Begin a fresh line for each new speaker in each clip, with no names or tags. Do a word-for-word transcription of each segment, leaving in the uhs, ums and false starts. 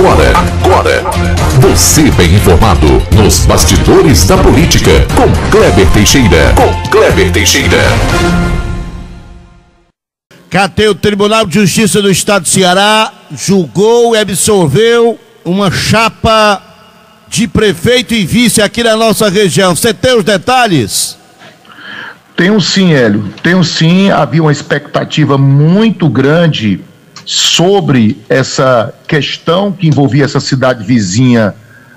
Agora, agora, você bem informado nos bastidores da política com Kleber Teixeira. Com Kleber Teixeira.
Catê, o Tribunal de Justiça do Estado do Ceará julgou e absolveu uma chapa de prefeito e vice aqui na nossa região. Você tem os detalhes?
Tenho sim, Hélio. Tenho sim. Havia uma expectativa muito grande sobre essa questão que envolvia essa cidade vizinha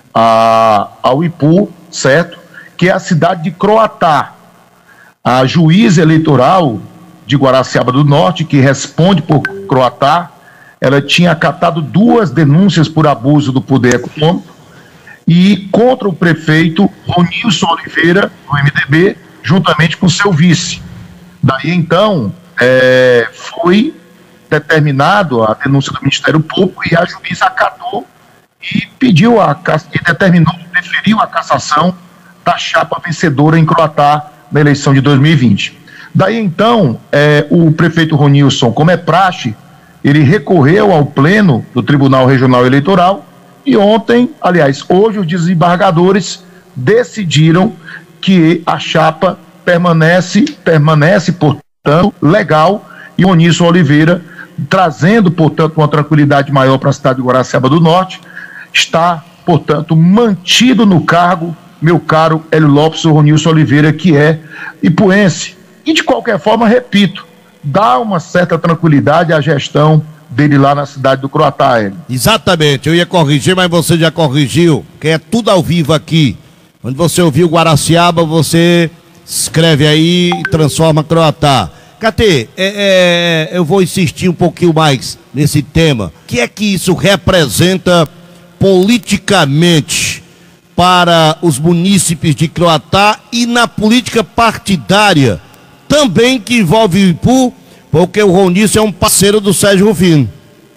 a, ao Ipu, certo? Que é a cidade de Croatá. A juíza eleitoral de Guaraciaba do Norte, que responde por Croatá, ela tinha acatado duas denúncias por abuso do poder econômico e contra o prefeito Ronilson Oliveira, do M D B, juntamente com seu vice. Daí, então, é, foi determinado a denúncia do Ministério Público e a juíza acatou e pediu, a, e determinou, preferiu a cassação da chapa vencedora em Croatá na eleição de dois mil e vinte. Daí, então, é, o prefeito Ronilson, como é praxe, ele recorreu ao pleno do Tribunal Regional Eleitoral e ontem, aliás, hoje, os desembargadores decidiram que a chapa permanece, permanece, portanto, legal, e Ronilson Oliveira, trazendo, portanto, uma tranquilidade maior para a cidade de Guaraciaba do Norte, está, portanto, mantido no cargo, meu caro Hélio Lopes, o Ronilson Oliveira, que é ipuense. E, de qualquer forma, repito, dá uma certa tranquilidade à gestão dele lá na cidade do Croatá, Hélio.
Exatamente, eu ia corrigir, mas você já corrigiu, que é tudo ao vivo aqui. Quando você ouviu Guaraciaba, você escreve aí e transforma Croatá. Catê, é, é, eu vou insistir um pouquinho mais nesse tema. O que é que isso representa politicamente para os munícipes de Croatá e na política partidária, também que envolve o Ipu, porque o Ronilson é um parceiro do Sérgio Rufino?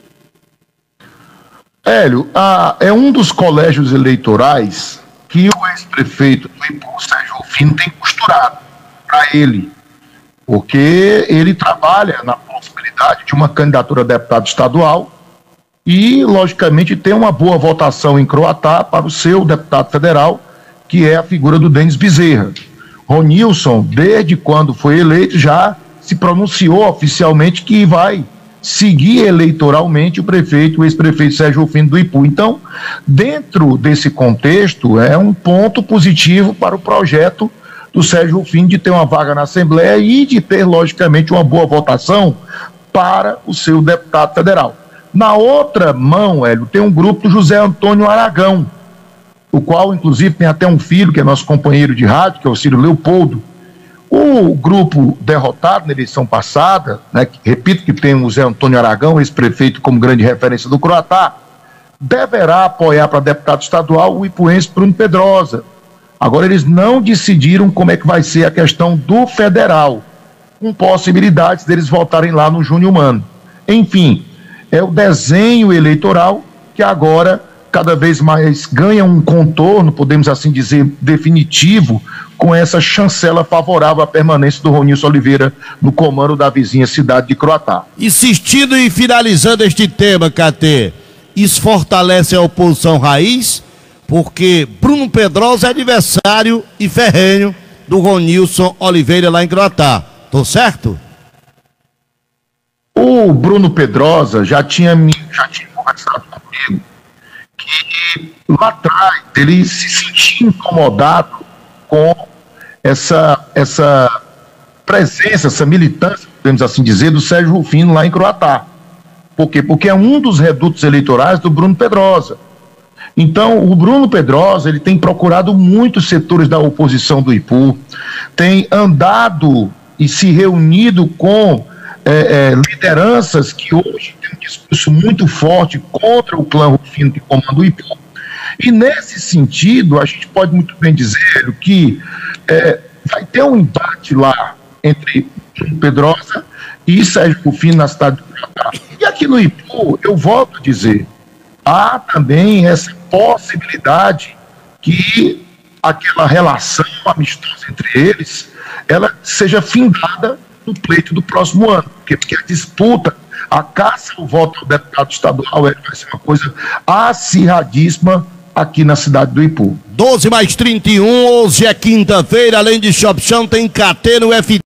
Hélio, a, é um dos colégios eleitorais que o ex-prefeito do Ipu, Sérgio Rufino, tem costurado para ele, porque ele trabalha na possibilidade de uma candidatura a deputado estadual e, logicamente, tem uma boa votação em Croatá para o seu deputado federal, que é a figura do Denis Bezerra. Ronilson, desde quando foi eleito, já se pronunciou oficialmente que vai seguir eleitoralmente o prefeito, o ex-prefeito Sérgio Rufino do Ipu. Então, dentro desse contexto, é um ponto positivo para o projeto do Sérgio Rufino de ter uma vaga na Assembleia e de ter, logicamente, uma boa votação para o seu deputado federal. Na outra mão, Hélio, tem um grupo do José Antônio Aragão, o qual, inclusive, tem até um filho, que é nosso companheiro de rádio, que é o Ciro Leopoldo. O grupo derrotado na eleição passada, né, que, repito que tem o Zé Antônio Aragão, ex-prefeito, como grande referência do Croatá, deverá apoiar para deputado estadual o ipuense Bruno Pedrosa. Agora, eles não decidiram como é que vai ser a questão do federal, com possibilidades deles votarem lá no Júnior Mano. Enfim, é o desenho eleitoral que agora cada vez mais ganha um contorno, podemos assim dizer, definitivo, com essa chancela favorável à permanência do Ronilson Oliveira no comando da vizinha cidade de Croatá.
Insistindo e finalizando este tema, Catê, isso fortalece a oposição raiz, porque Bruno Pedrosa é adversário e ferrenho do Ronilson Oliveira lá em Croatá. Tô certo?
O Bruno Pedrosa já tinha, já tinha conversado comigo que lá atrás ele se sentia incomodado com essa, essa presença, essa militância, podemos assim dizer, do Sérgio Rufino lá em Croatá. Por quê? Porque é um dos redutos eleitorais do Bruno Pedrosa. Então, o Bruno Pedrosa, ele tem procurado muitos setores da oposição do Ipu, tem andado e se reunido com é, é, lideranças que hoje têm um discurso muito forte contra o clã Rufino que comanda o Ipu. E nesse sentido, a gente pode muito bem dizer que é, vai ter um embate lá entre Bruno Pedrosa e Sérgio Rufino na cidade do Croatá. E aqui no Ipu, eu volto a dizer, há também essa possibilidade que aquela relação amistosa entre eles, ela seja findada no pleito do próximo ano, porque, porque a disputa, A caça ao voto ao deputado estadual vai ser uma coisa acirradíssima aqui na cidade do Ipu.
doze mais trinta e um, hoje é quinta-feira, além de Shop Chão, tem K T no F